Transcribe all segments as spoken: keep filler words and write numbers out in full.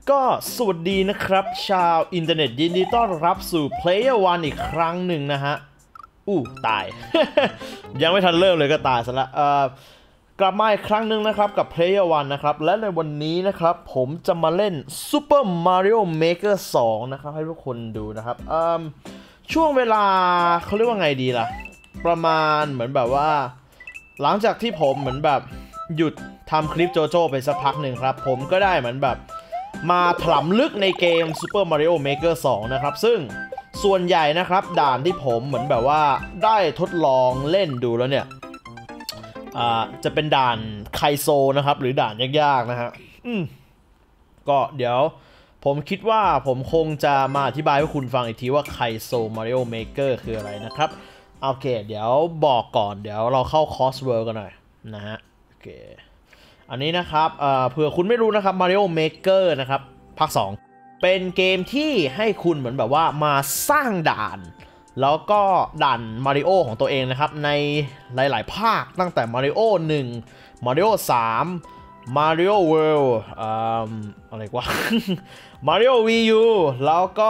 ก็สวัสดีนะครับชาวอินเทอร์เน็ตยินดีต้อนรับสู่ Player One อีกครั้งหนึ่งนะฮะอู้ตาย ยังไม่ทันเริ่มเลยก็ตายซะละเอ่อกลับมาอีกครั้งหนึ่งนะครับกับ Player One นะครับและในวันนี้นะครับผมจะมาเล่น Super Mario Maker สองนะครับให้ทุกคนดูนะครับเอ่อช่วงเวลาเขาเรียกว่าไงดีล่ะประมาณเหมือนแบบว่าหลังจากที่ผมเหมือนแบบหยุดทำคลิปโจโจ้ไปสักพักหนึ่งครับผมก็ได้เหมือนแบบมาถลำลึกในเกม Super Mario Maker สองนะครับซึ่งส่วนใหญ่นะครับด่านที่ผมเหมือนแบบว่าได้ทดลองเล่นดูแล้วเนี่ยจะเป็นด่านไคโซนะครับหรือด่านยากๆนะฮะก็เดี๋ยวผมคิดว่าผมคงจะมาอธิบายให้คุณฟังอีกทีว่าไคโซ Mario Maker คืออะไรนะครับโอเคเดี๋ยวบอกก่อนเดี๋ยวเราเข้าคอร์สเวิร์กันหน่อยนะฮะโอเคอันนี้นะครับเอ่อเผื่อคุณไม่รู้นะครับ Mario Maker นะครับภาคสองเป็นเกมที่ให้คุณเหมือนแบบว่ามาสร้างด่านแล้วก็ด่าน Mario ของตัวเองนะครับในหลายๆภาคตั้งแต่ Mario หนึ่ง Mario สาม Mario World อ่าอะไรกว่า Mario วี ยู แล้วก็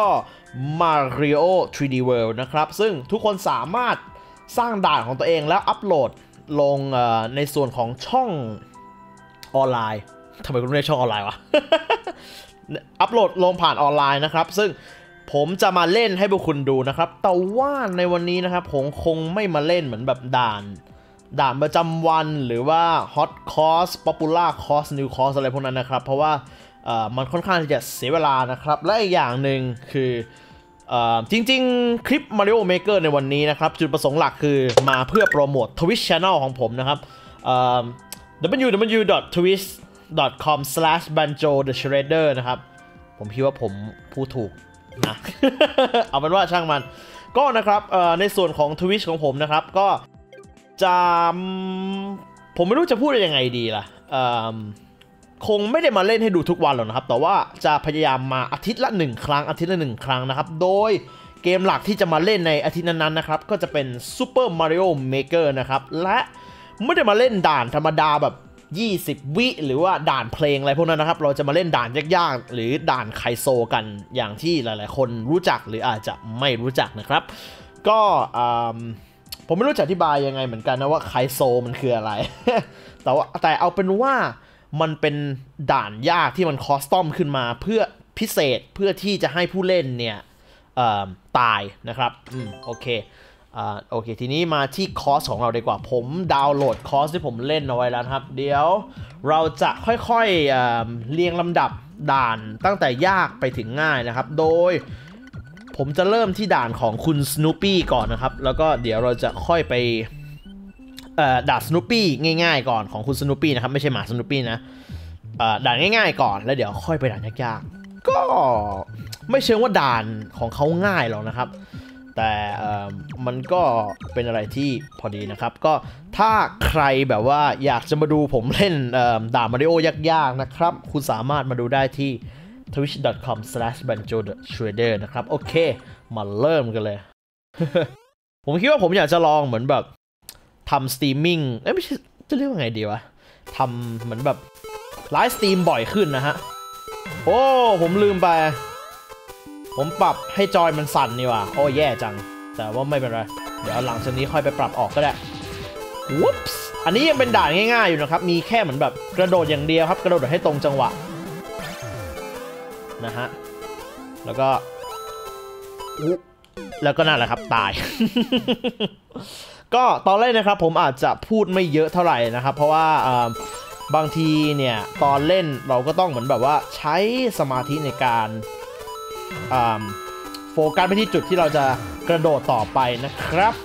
Mario ทรี ดี World นะครับซึ่งทุกคนสามารถสร้างด่านของตัวเองแล้วอัปโหลดลงในส่วนของช่องออนไลน์ทำไมคุณเรียกช่องออนไลน์วะ อัปโหลดลงผ่านออนไลน์นะครับซึ่งผมจะมาเล่นให้พวกคุณดูนะครับแต่ว่าในวันนี้นะครับผมคงไม่มาเล่นเหมือนแบบด่านด่านประจำวันหรือว่า Hot Course Popular Course New Course อะไรพวกนั้นนะครับเพราะว่ามันค่อนข้างที่จะเสียเวลานะครับและอีกอย่างหนึ่งคือจริงๆคลิป Mario Maker ในวันนี้นะครับจุดประสงค์หลักคือมาเพื่อโปรโมท Twitch Channel ของผมนะครับ ดับเบิลยู ดับเบิลยู ดอท ทวิช ดอท คอม สแลช บันโจ เดอะ เชรดเดอร์ นะครับผมคิดว่าผมพูดถูกนะ เอาเป็นว่าช่างมันก็นะครับในส่วนของ Twitch ของผมนะครับก็จะผมไม่รู้จะพูดยังไงดีล่ะคงไม่ได้มาเล่นให้ดูทุกวันหรอกนะครับแต่ว่าจะพยายามมาอาทิตย์ละหนึ่งครั้งอาทิตย์ละหนึ่งครั้งนะครับโดยเกมหลักที่จะมาเล่นในอาทิตย์นั้นๆนะครับก็จะเป็น Super Mario Maker นะครับและไม่ได้มาเล่นด่านธรรมดาแบบยี่สิบวิหรือว่าด่านเพลงอะไรพวกนั้นนะครับเราจะมาเล่นด่านยากๆหรือด่านไคโซกันอย่างที่หลายๆคนรู้จักหรืออาจจะไม่รู้จักนะครับก็ผมไม่รู้จะอธิบายยังไงเหมือนกันนะว่าไคโซมันคืออะไร แต่ว่าแต่เอาเป็นว่ามันเป็นด่านยากที่มันคอสตอมขึ้นมาเพื่อพิเศษเพื่อที่จะให้ผู้เล่นเนี่ยตายนะครับอืมโอเคอ่าโอเคทีนี้มาที่คอร์สของเราดีกว่าผมดาวน์โหลดคอร์สที่ผมเล่นเอาไว้แล้วครับเดี๋ยวเราจะค่อยๆ เ, เรียงลำดับด่านตั้งแต่ยากไปถึงง่ายนะครับโดยผมจะเริ่มที่ด่านของคุณสโนปี้ก่อนนะครับแล้วก็เดี๋ยวเราจะค่อยไปด่านสโนปี้ง่ายๆก่อนของคุณสโนปี้นะครับไม่ใช่หมาสโนปี้นะด่านง่ายๆก่อนแล้วเดี๋ยวค่อยไปด่านยากๆก็ไม่เชิงว่าด่านของเขาง่ายหรอกนะครับแต่มันก็เป็นอะไรที่พอดีนะครับก็ถ้าใครแบบว่าอยากจะมาดูผมเล่นด่านมาริโอยากๆนะครับคุณสามารถมาดูได้ที่ ทวิช ดอท คอม สแลช บันโจ เดอะ เชรดเดอร์ นะครับโอเคมาเริ่มกันเลย ผมคิดว่าผมอยากจะลองเหมือนแบบทำสตรีมมิ่งเอ้ยไม่ใช่จะเรียกว่าไงดีวะทำเหมือนแบบไลฟ์สตรีมบ่อยขึ้นนะฮะโอ้ผมลืมไปผมปรับให้จอยมันสั่นนี่ว่ะโอ้แย่จังแต่ว่าไม่เป็นไรเดี๋ยวหลังจากนี้ค่อยไปปรับออกก็ได้วุ๊บส์อันนี้ยังเป็นด่านง่ายๆอยู่นะครับมีแค่เหมือนแบบกระโดดอย่างเดียวครับกระโดดให้ตรงจังหวะนะฮะแล้วก็อุ๊แล้วก็นั่นแหละครับตาย ก็ตอนแรกนะครับผมอาจจะพูดไม่เยอะเท่าไหร่นะครับเพราะว่าบางทีเนี่ยตอนเล่นเราก็ต้องเหมือนแบบว่าใช้สมาธิในการโฟกัสไปที่จุดที่เราจะกระโดดต่อไปนะครับ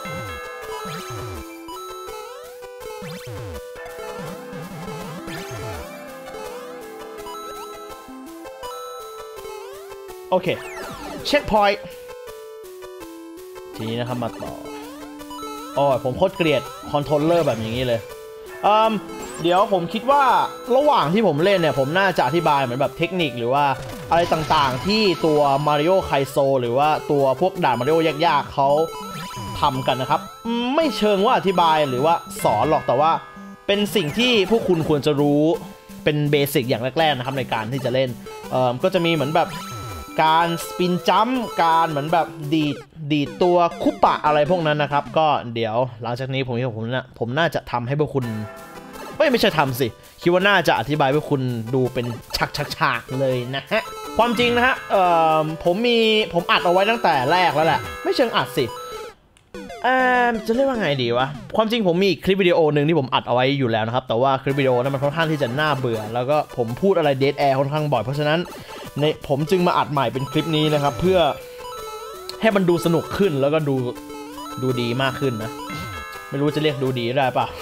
โอเคเช็คพอยต์ทีนี้นะครับมาต่อโอ้ยผมโคตรเกลียดคอนโทรลเลอร์แบบอย่างนี้เลยอืมเดี๋ยวผมคิดว่าระหว่างที่ผมเล่นเนี่ยผมน่าจะอธิบายเหมือนแบบเทคนิคหรือว่าอะไรต่างๆที่ตัว Mario ไคโซหรือว่าตัวพวกด่าน Mario ยากๆเขาทำกันนะครับไม่เชิงว่าอธิบายหรือว่าสอนหรอกแต่ว่าเป็นสิ่งที่พวกคุณควรจะรู้ เป็นเบสิกอย่างแรกๆนะครับในการที่จะเล่นเอ่อก็จะมีเหมือนแบบการสปินจัมป์การเหมือนแบบดีดดีดตัวคุปปะอะไรพวกนั้นนะครับก็เดี๋ยวหลังจากนี้ผมคิดว่าผมนะผมน่าจะทำให้พวกคุณไม่ไม่ใช่ทำสิคิดว่าน่าจะอธิบายให้พวกคุณดูเป็นฉากๆเลยนะฮะความจริงนะฮะเอ่อผมมีผมอัดเอาไว้ตั้งแต่แรกแล้วแหละไม่เชิงอัดสิเอ่อจะเรียกว่าไงดีวะความจริงผมมีคลิปวิดีโอหนึ่งที่ผมอัดเอาไว้อยู่แล้วนะครับแต่ว่าคลิปวิดีโอนั้นมันค่อนข้างที่จะน่าเบื่อแล้วก็ผมพูดอะไรเดดแอร์ค่อนข้างบ่อยเพราะฉะนั้นในผมจึงมาอัดใหม่เป็นคลิปนี้นะครับเพื่อให้มันดูสนุกขึ้นแล้วก็ดูดูดีมากขึ้นนะไม่รู้จะเรียกดูดีได้ป่ะ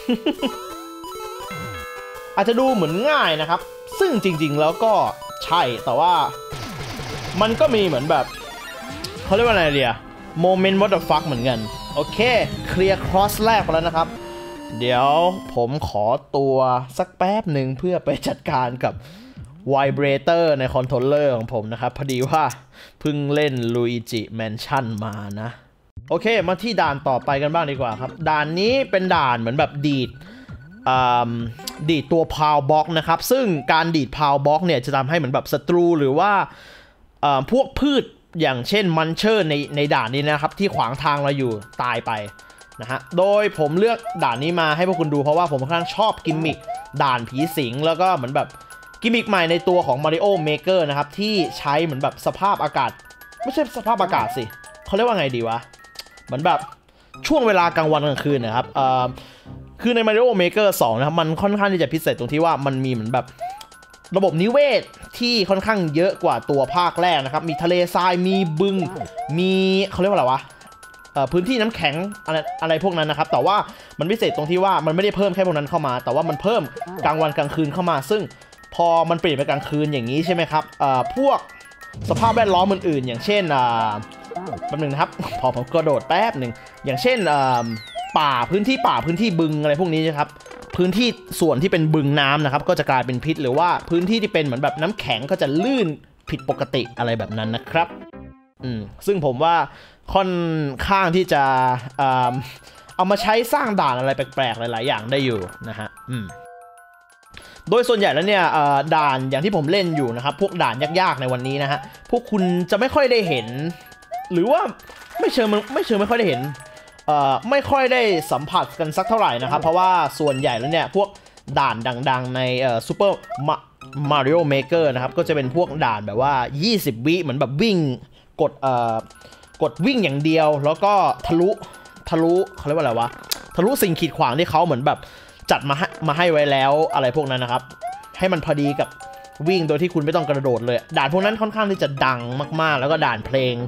อาจจะดูเหมือนง่ายนะครับซึ่งจริงๆแล้วก็ใช่แต่ว่ามันก็มีเหมือนแบบเขาเรียกว่าอะไรเดียโมเมนต์ what the fuck เหมือนกันโอเคเคลียร์ครอสแรกไปแล้วนะครับเดี๋ยวผมขอตัวสักแป๊บหนึ่งเพื่อไปจัดการกับไวเบรเตอร์ในคอนโทรลเลอร์ของผมนะครับพอดีว่าเพิ่งเล่น Luigi Mansion มานะโอเคมาที่ด่านต่อไปกันบ้างดีกว่าครับด่านนี้เป็นด่านเหมือนแบบดีดดีดตัวพาวบ็อกนะครับซึ่งการดีดพาวบ็อกเนี่ยจะทำให้เหมือนแบบศัตรูหรือว่าพวกพืชอย่างเช่นมันเชอร์ในในด่านนี้นะครับที่ขวางทางเราอยู่ตายไปนะฮะโดยผมเลือกด่านนี้มาให้พวกคุณดูเพราะว่าผมค่อนข้างชอบกิมมิคด่านผีสิงแล้วก็เหมือนแบบกิมมิคใหม่ในตัวของ Mario Maker นะครับที่ใช้เหมือนแบบสภาพอากาศไม่ใช่สภาพอากาศสิเขาเรียกว่าไงดีวะเหมือนแบบช่วงเวลากลางวันกลางคืนนะครับเอ่อคือใน Mario Maker สองนะครับมันค่อนข้างที่จะพิเศษตรงที่ว่ามันมีเหมือนแบบระบบนิเวศที่ค่อนข้างเยอะกว่าตัวภาคแรกนะครับมีทะเลทรายมีบึงมีเขาเรียกว่าอะไรวะพื้นที่น้ำแข็งอะไรอะไรพวกนั้นนะครับแต่ว่ามันพิเศษตรงที่ว่ามันไม่ได้เพิ่มแค่พวกนั้นเข้ามาแต่ว่ามันเพิ่มกลางวันกลางคืนเข้ามาซึ่งพอมันเปลี่ยนไปกลางคืนอย่างนี้ใช่ไหมครับพวกสภาพแวดล้อมอื่นๆอย่างเช่นแป๊บนึงนะครับพอผมกระโดดแป๊บหนึ่งอย่างเช่นป่าพื้นที่ป่าพื้นที่บึงอะไรพวกนี้นะครับพื้นที่ส่วนที่เป็นบึงน้ำนะครับก็จะกลายเป็นพิษหรือว่าพื้นที่ที่เป็นเหมือนแบบน้ำแข็งก็จะลื่นผิดปกติอะไรแบบนั้นนะครับอืมซึ่งผมว่าค่อนข้างที่จะเอามาใช้สร้างด่านอะไรแปลกๆหลายๆอย่างได้อยู่นะฮะอืมโดยส่วนใหญ่แล้วเนี่ยด่านอย่างที่ผมเล่นอยู่นะครับพวกด่านยากๆในวันนี้นะฮะพวกคุณจะไม่ค่อยได้เห็นหรือว่าไม่เชิงไม่เชิงไม่ค่อยได้เห็นไม่ค่อยได้สัมผัสกันสักเท่าไหร่นะครับเพราะว่าส่วนใหญ่แล้วเนี่ยพวกด่านดังๆในซูเปอร์มาริโอเมเกอร์นะครับก็จะเป็นพวกด่านแบบว่ายี่สิบวิเหมือนแบบวิ่งกดกดวิ่งอย่างเดียวแล้วก็ทะลุทะลุเขาเรียกว่าอะไรวะทะลุสิ่งขีดขวางที่เขาเหมือนแบบจัดมาให้มาให้ไว้แล้วอะไรพวกนั้นนะครับให้มันพอดีกับวิ่งโดยที่คุณไม่ต้องกระโดดเลยด่านพวกนั้นค่อนข้างที่จะดังมากๆแล้วก็ด่านเพลง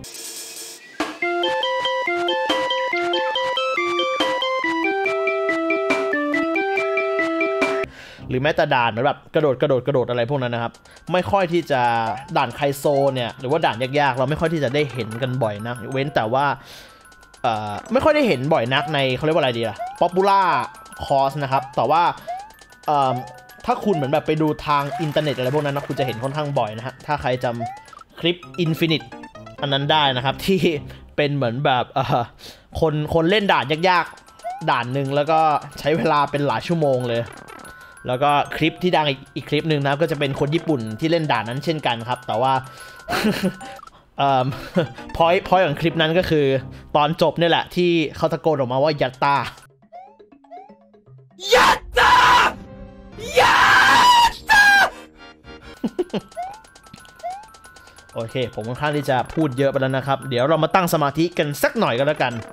หรือแม้แต่ด่านเหมือนแบบกระโดดกระโดดกระโดดอะไรพวกนั้นนะครับไม่ค่อยที่จะด่านไคโซเนี่ยหรือว่าด่านยากๆเราไม่ค่อยที่จะได้เห็นกันบ่อยนะเว้นแต่ว่าเอ่อไม่ค่อยได้เห็นบ่อยนักในเขาเรียกว่าอะไรดีล่ะ Popular Course นะครับแต่ว่าเอ่อถ้าคุณเหมือนแบบไปดูทางอินเทอร์เน็ตอะไรพวกนั้นนะคุณจะเห็นค่อนข้างบ่อยนะฮะถ้าใครจำคลิป Infinite อันนั้นได้นะครับที่เป็นเหมือนแบบเอ่อคนคนเล่นด่านยากๆด่านหนึ่งแล้วก็ใช้เวลาเป็นหลายชั่วโมงเลยแล้วก็คลิปที่ดังอีกคลิปหนึ่งนะก็จะเป็นคนญี่ปุ่นที่เล่นด่านนั้นเช่นกันครับแต่ว่าเอ่อพอยต์พอยต์ของคลิปนั้นก็คือตอนจบนี่แหละที่เขาตะโกนออกมาว่ายัตตายัตตายัตตาโอเคผมค่อนข้างที่จะพูดเยอะไปแล้วนะครับเดี๋ยวเรามาตั้งสมาธิกันสักหน่อยก็แล้วกัน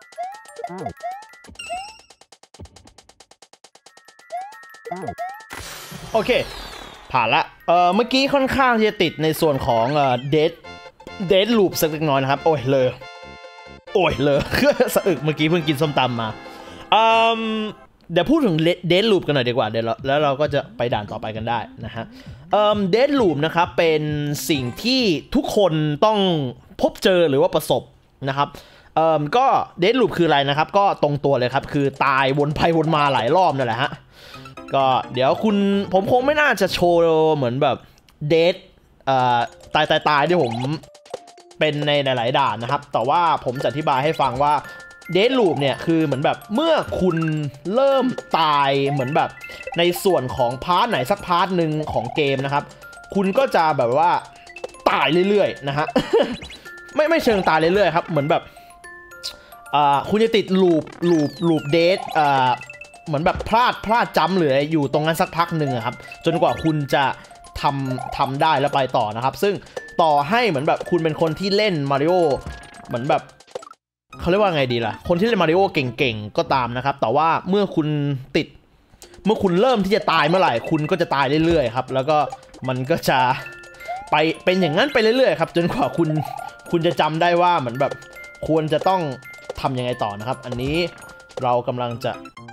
โอเคผ่านละเอ่อเมื่อกี้ค่อนข้างที่จะติดในส่วนของเอ่อเดดเดดลูปสักเล็กน้อยนะครับโอ้ยเลยโอ้ยเลยสะอึกเมื่อกี้เพิ่งกินส้มตำมาอืมเดี๋ยวพูดถึงเดดลูปกันหน่อยดีกว่าเดี๋ยวแล้วเราก็จะไปด่านต่อไปกันได้นะฮะเอ่อเดดลูปนะครับเป็นสิ่งที่ทุกคนต้องพบเจอหรือว่าประสบนะครับเอ่อก็เดดลูปคืออะไรนะครับก็ตรงตัวเลยครับคือตายวนไปวนมาหลายรอบนั่นแหละฮะก็เดี๋ยวคุณผมคงไม่น่าจะโชว์เหมือนแบบเดทเอ่อตายตายตายที่ผมเป็นในหลายๆด่านนะครับแต่ว่าผมจะอธิบายให้ฟังว่าเดทลูปเนี่ยคือเหมือนแบบเมื่อคุณเริ่มตายเหมือนแบบในส่วนของพาร์ทไหนสักพาร์ทหนึ่งของเกมนะครับคุณก็จะแบบว่าตายเรื่อยๆนะฮะ ไม่ไม่เชิงตายเรื่อยๆครับเหมือนแบบอ่าคุณจะติดลูปลูปลูปเดทอ่าเหมือนแบบพลาดพลาดจำหรืออยู่ตรงนั้นสักพักหนึ่งครับจนกว่าคุณจะทำทำได้แล้วไปต่อนะครับซึ่งต่อให้เหมือนแบบคุณเป็นคนที่เล่นมาริโอเหมือนแบบเขาเรียกว่าไงดีล่ะคนที่เล่นมาริโอเก่งๆก็ตามนะครับแต่ว่าเมื่อคุณติดเมื่อคุณเริ่มที่จะตายเมื่อไหร่คุณก็จะตายเรื่อยๆครับแล้วก็มันก็จะไปเป็นอย่างนั้นไปเรื่อยๆครับจนกว่าคุณคุณจะจำได้ว่าเหมือนแบบควรจะต้องทำยังไงต่อนะครับอันนี้เรากำลังจะ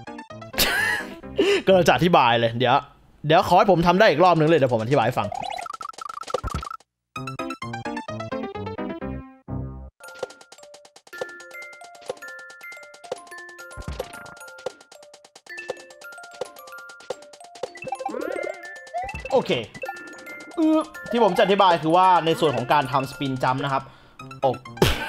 ก็จะอธิบายเลยเดี๋ยวเดี๋ยวขอให้ผมทำได้อีกรอบนึงเลยเดี๋ยวผมอธิบายให้ฟังโอเคที่ผมจะอธิบายคือว่าในส่วนของการทำสปินจัมป์นะครับโอ้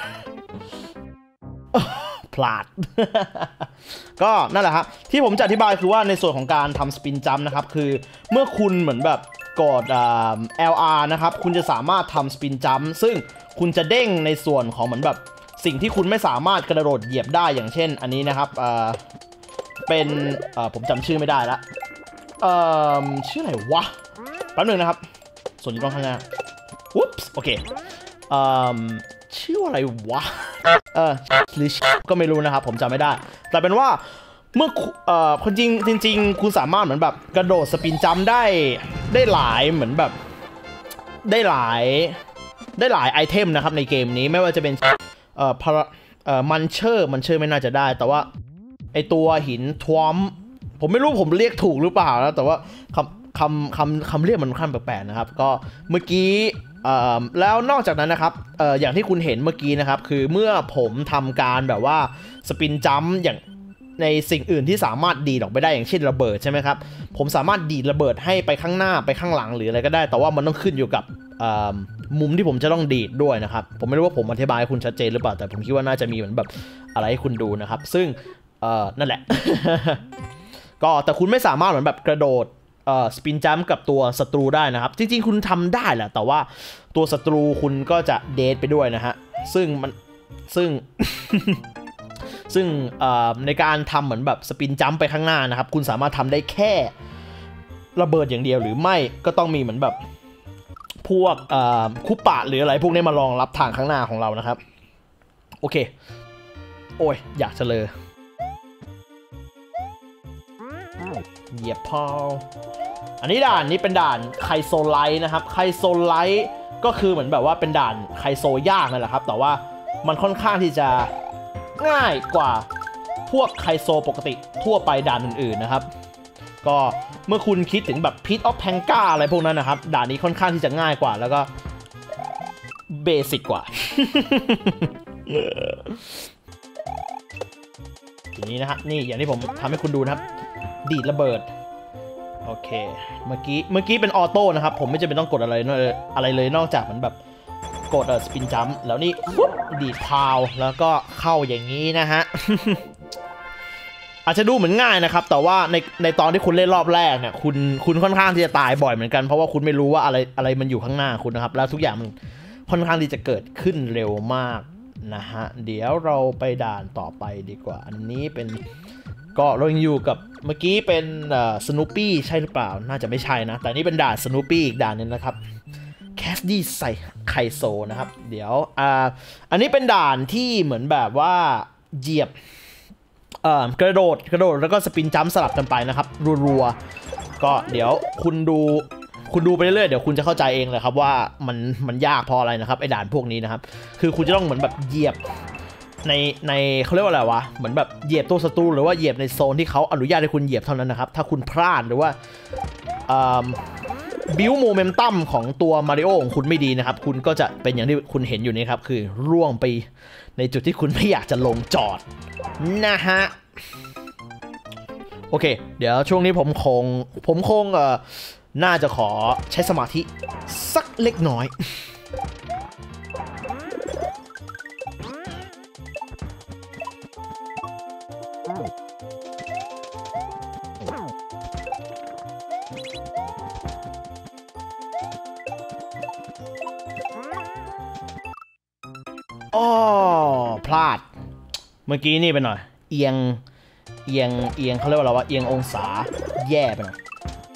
พลาด ก็นั่นแหละครับที่ผมจะอธิบายคือว่าในส่วนของการทำสปินจัมป์นะครับคือเมื่อคุณเหมือนแบบกด แอล อาร์ นะครับคุณจะสามารถทำสปินจัมป์ซึ่งคุณจะเด้งในส่วนของเหมือนแบบสิ่งที่คุณไม่สามารถกระโดดเหยียบได้อย่างเช่นอันนี้นะครับเป็นผมจำชื่อไม่ได้ละชื่ออะไรวะแป๊บนึงนะครับส่วนนี้ต้องข้างหน้าอุ๊บโอเคชื่ออะไรวะเออหรือก็ไม่รู้นะครับผมจำไม่ได้แต่เป็นว่าเมื่อเอ่อคนจริงจริงๆคุณสามารถเหมือนแบบกระโดดสปินจัมป์ได้ได้หลายเหมือนแบบได้หลายได้หลายไอเทมนะครับในเกมนี้ไม่ว่าจะเป็นเอ่อพาเอ่อมันเชอร์มันเชอร์ไม่น่าจะได้แต่ว่าไอตัวหินทวอมผมไม่รู้ผมเรียกถูกหรือเปล่านะแต่ว่าคำคำคำคำเรียกมันค่อนข้างแปลกๆนะครับก็เมื่อกี้แล้วนอกจากนั้นนะครับ อ, อย่างที่คุณเห็นเมื่อกี้นะครับคือเมื่อผมทำการแบบว่าสปินจัมป์อย่างในสิ่งอื่นที่สามารถดีดออกไปได้อย่างเช่นระเบิดใช่ไหมครับผมสามารถดีดระเบิดให้ไปข้างหน้าไปข้างหลังหรืออะไรก็ได้แต่ว่ามันต้องขึ้นอยู่กับมุมที่ผมจะต้องดีดด้วยนะครับผมไม่รู้ว่าผมอธิบายให้คุณชัดเจนหรือเปล่าแต่ผมคิดว่าน่าจะมีเหมือนแบบอะไรให้คุณดูนะครับซึ่งนั่นแหละ ก็แต่คุณไม่สามารถเหมือนแบบกระโดดเอ่อสปินจัมป์กับตัวศัตรูได้นะครับจริงๆคุณทำได้แหละแต่ว่าตัวศัตรูคุณก็จะเดทไปด้วยนะฮะซึ่งมันซึ่ง ซึ่งในการทำเหมือนแบบสปินจัมป์ไปข้างหน้านะครับคุณสามารถทำได้แค่ระเบิดอย่างเดียวหรือไม่ก็ต้องมีเหมือนแบบพวกคุปปะหรืออะไรพวกนี้มารองรับทางข้างหน้าของเรานะครับโอเคโอ้ยอยากจะเลยเหยียบพออันนี้ด่านนี้เป็นด่านไคโซไลท์นะครับไคโซไลท์ก็คือเหมือนแบบว่าเป็นด่านไคโซยากนั่นแหละครับแต่ว่ามันค่อนข้างที่จะง่ายกว่าพวกไคโซปกติทั่วไปด่านอื่นๆนะครับก็เมื่อคุณคิดถึงแบบพิทออฟแพงก้าอะไรพวกนั้นนะครับด่านนี้ค่อนข้างที่จะง่ายกว่าแล้วก็เบสิกกว่า ทีนี้นะฮะนี่อย่างที่ผมทำให้คุณดูนะครับดีดระเบิดโอเคเมื่อกี้เมื่อกี้เป็นออโต้นะครับผมไม่จำเป็นต้องกดอะไรอะไรเลยนอกจากมันแบบกดเอ่อสปินจัมป์แล้วนี่ปุ๊บดีดพาวแล้วก็เข้าอย่างนี้นะฮะ อาจจะดูเหมือนง่ายนะครับแต่ว่าในในตอนที่คุณเล่นรอบแรกเนี่ยคุณคุณค่อนข้างที่จะตายบ่อยเหมือนกันเพราะว่าคุณไม่รู้ว่าอะไรอะไรมันอยู่ข้างหน้าคุณนะครับแล้วทุกอย่างมันค่อนข้างที่จะเกิดขึ้นเร็วมากนะฮะเดี๋ยวเราไปด่านต่อไปดีกว่าอันนี้เป็นก็เรายังอยู่กับเมื่อกี้เป็นสนูปี้ใช่หรือเปล่าน่าจะไม่ใช่นะแต่นี่เป็นด่านสนูปี้อีกด่านนึงนะครับแคสดี้ใส่ไคโซนะครับเดี๋ยวอ่าอันนี้เป็นด่านที่เหมือนแบบว่าเหยียบเอ่อกระโดดกระโดดแล้วก็สปินจัมป์สลับกันไปนะครับรัวๆก็เดี๋ยวคุณดูคุณดูไปเรื่อยๆเดี๋ยวคุณจะเข้าใจเองเลยครับว่ามันมันยากเพราะอะไรนะครับไอ้ด่านพวกนี้นะครับคือคุณจะต้องเหมือนแบบเหยียบในในเขาเรียกว่าอะไรวะเหมือนแบบเหยียบตัวศัตรูหรือว่าเหยียบในโซนที่เขาอนุญาตให้คุณเหยียบเท่านั้นนะครับถ้าคุณพลาดหรือว่าบิวโมเมนตัมของตัวมาริโอของคุณไม่ดีนะครับคุณก็จะเป็นอย่างที่คุณเห็นอยู่นี่ครับคือร่วงไปในจุดที่คุณไม่อยากจะลงจอดนะฮะโอเคเดี๋ยวช่วงนี้ผมคงผมคงเอ่อน่าจะขอใช้สมาธิสักเล็กน้อยอ๋อพลาดเมื่อกี้นี่ไปหน่อยเอียงเอียงเอียงเขาเรียกว่าอะไรวะเอียงองศาแย่ไปหน่อย